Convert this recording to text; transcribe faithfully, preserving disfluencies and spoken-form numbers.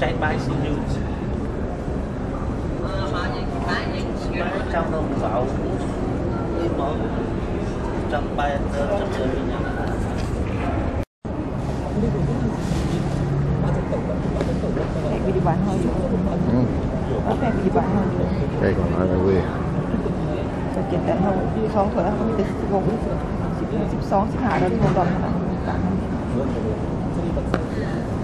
chạy bay xí lưu trong đồng vào đi món trong bay tơ trong chơi đi bán hơi có phép đi bán hơi đây còn nói là quê จะเก็บแต่เขาสองถ้วยแล้วเขาไม่ได้สิบหกสิบสิบสองสิบห้าแล้วที่ผมดอนขนาดนั้น